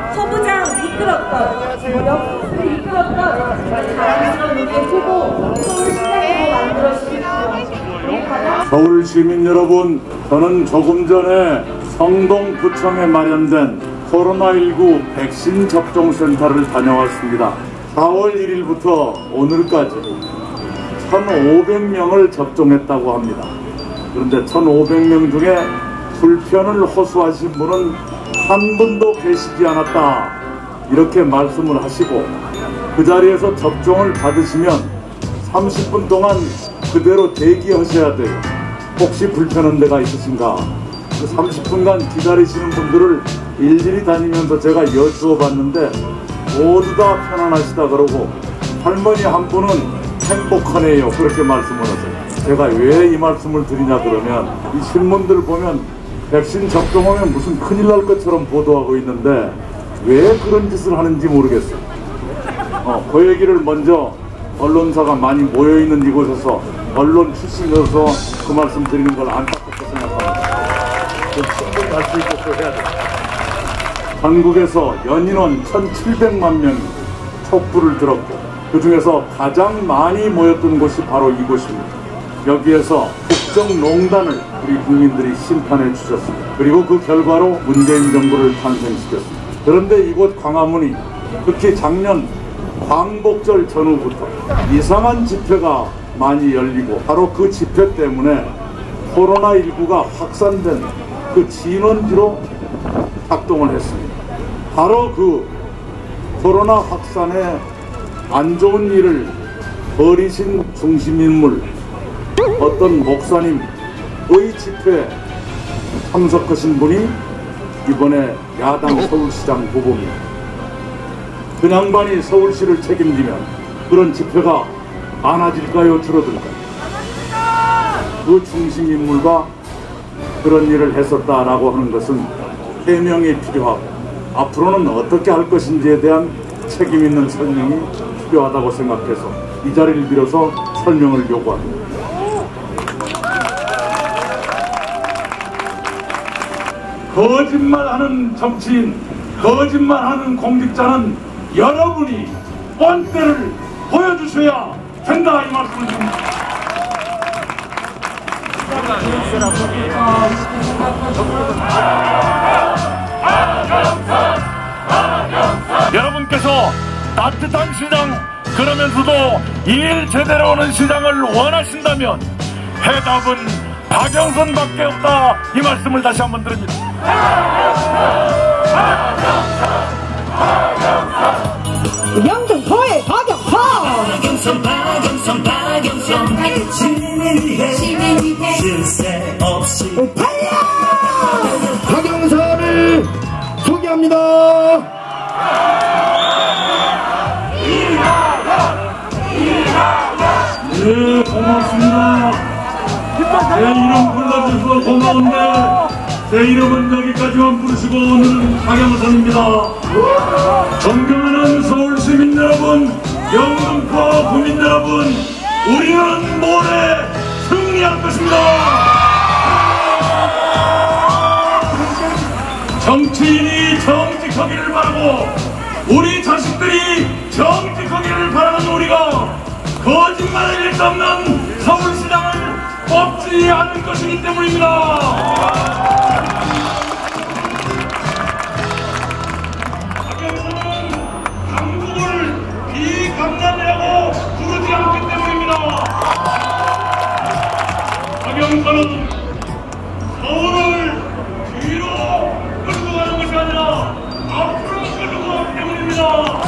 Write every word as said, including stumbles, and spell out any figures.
서부장 이끌었던 뭐 역수를 이끌었던 자랑스러운 우리의 후보 서울시장으로 만들어 주십시오. 서울 시민 여러분, 저는 조금 전에 성동구청에 마련된 코로나십구 백신 접종센터를 다녀왔습니다. 사월 일일부터 오늘까지 천오백 명을 접종했다고 합니다. 그런데 천오백 명 중에 불편을 호소하신 분은 한 분도 계시지 않았다, 이렇게 말씀을 하시고, 그 자리에서 접종을 받으시면 삼십 분 동안 그대로 대기하셔야 돼요. 혹시 불편한 데가 있으신가? 그 삼십 분간 기다리시는 분들을 일일이 다니면서 제가 여쭈어 봤는데 모두 다 편안하시다 그러고, 할머니 한 분은 행복하네요, 그렇게 말씀을 하세요. 제가 왜 이 말씀을 드리냐 그러면, 이 신문들 보면 백신 접종하면 무슨 큰일 날 것처럼 보도하고 있는데 왜 그런 짓을 하는지 모르겠어요. 어, 그 얘기를 먼저 언론사가 많이 모여있는 이곳에서 언론 출신으로서 그 말씀 드리는 걸 안타깝게 생각합니다. 좀 충분히 할 수 있도록 해야 돼요. 한국에서 연인원 천칠백만 명이 촛불을 들었고, 그 중에서 가장 많이 모였던 곳이 바로 이곳입니다. 여기에서 국정농단을 우리 국민들이 심판해 주셨습니다. 그리고 그 결과로 문재인 정부를 탄생시켰습니다. 그런데 이곳 광화문이 특히 작년 광복절 전후부터 이상한 집회가 많이 열리고, 바로 그 집회 때문에 코로나십구가 확산된 그 진원지로 작동을 했습니다. 바로 그 코로나 확산에 안 좋은 일을 벌이신 중심인물, 어떤 목사님의 집회에 참석하신 분이 이번에 야당 서울시장 후보입니다. 그 양반이 서울시를 책임지면 그런 집회가 많아질까요, 줄어들까요? 그 중심인물과 그런 일을 했었다라고 하는 것은 해명이 필요하고, 앞으로는 어떻게 할 것인지에 대한 책임 있는 설명이 필요하다고 생각해서 이 자리를 빌어서 설명을 요구합니다. 거짓말하는 정치인, 거짓말하는 공직자는 여러분이 본때를 보여주셔야 된다, 이 말씀을 드립니다. 여러분께서 따뜻한 시장, 그러면서도 일 제대로 하는 시장을 원하신다면 해답은 박영선밖에 없다, 이 말씀을 다시 한번 드립니다. 영등포의 박영선, 박영선, 박영선, 박영선, 시민을 위해, 시민을 위해, 실세 없이 달려! 박영선을 소개합니다. 네, 고맙습니다. 제 이름 불러주셔서 고마운데 제 이름은 여기까지만 부르시고, 오늘은 박영선입니다. 존경하는 서울시민 여러분, 영등포 구민 여러분, 우리는 모레 승리할 것입니다. 정치인이 정직하기를 바라고, 우리 자식들이 정직하기를 바라는 우리가 거짓말을 일 수 없는 서울시장을 뽑지 않을 것이기 때문입니다. 박영선은 강북을 비강남이라고 부르지 않기 때문입니다. 박영선은 서울을 뒤로 끌고 가는 것이 아니라 앞으로 끌고 가기 때문입니다.